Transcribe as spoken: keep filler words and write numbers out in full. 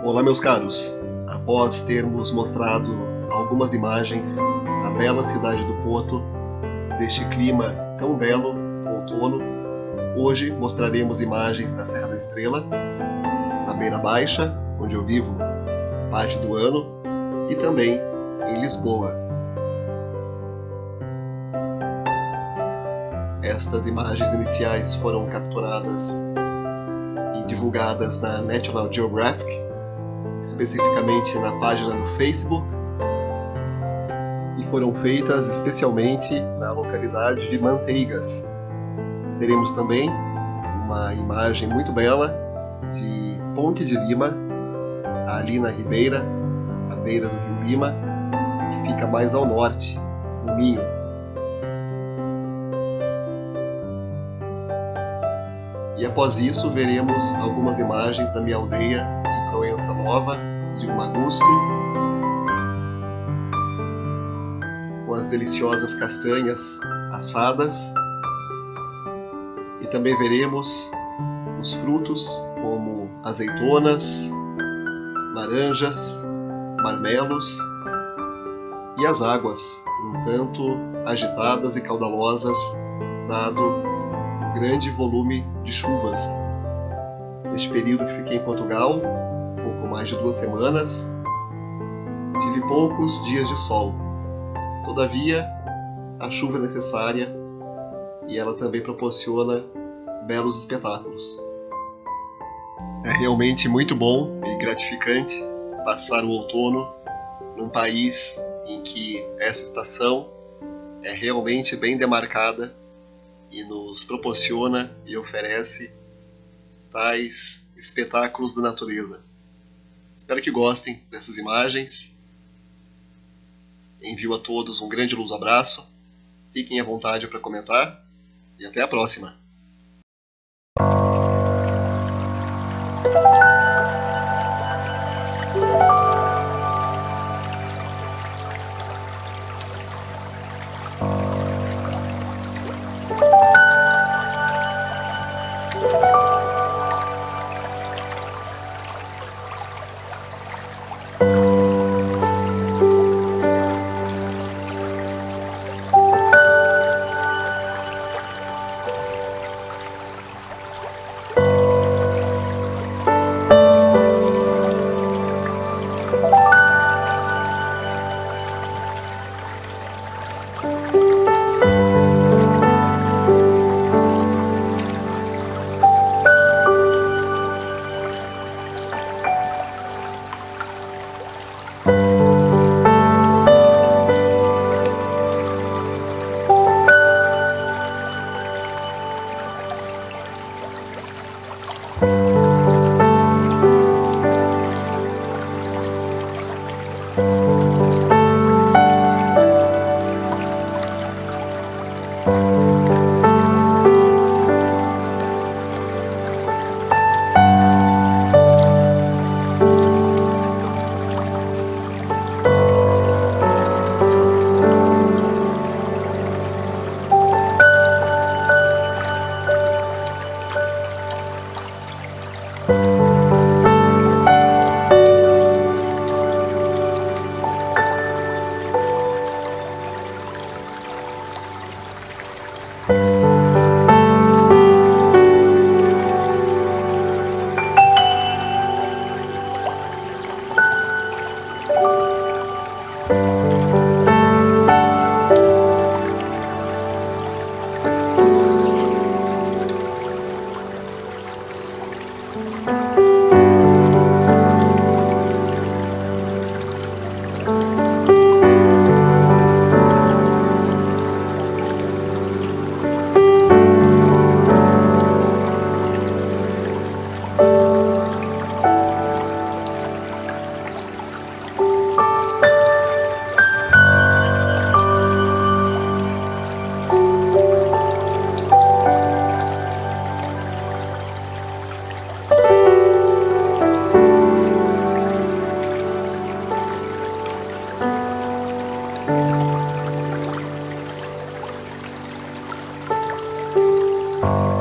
Olá, meus caros! Após termos mostrado algumas imagens da bela cidade do Porto, deste clima tão belo, outono, hoje mostraremos imagens da Serra da Estrela, na Beira Baixa, onde eu vivo parte do ano, e também em Lisboa. Estas imagens iniciais foram capturadas e divulgadas na National Geographic, especificamente na página do Facebook, e foram feitas especialmente na localidade de Manteigas. Teremos também uma imagem muito bela de Ponte de Lima, ali na Ribeira, à beira do Rio Lima, que fica mais ao norte, no Minho. E após isso veremos algumas imagens da minha aldeia em Proença Nova, de Magusto, com as deliciosas castanhas assadas, e também veremos os frutos como azeitonas, laranjas, marmelos, e as águas, um tanto agitadas e caudalosas, dado o grande volume de chuvas. Neste período que fiquei em Portugal, pouco mais de duas semanas, tive poucos dias de sol. Todavia, a chuva é necessária e ela também proporciona belos espetáculos. É realmente muito bom e gratificante passar o outono num país em que essa estação é realmente bem demarcada e nos proporciona e oferece tais espetáculos da natureza. Espero que gostem dessas imagens. Envio a todos um grande luz abraço. Fiquem à vontade para comentar e até a próxima. Bye.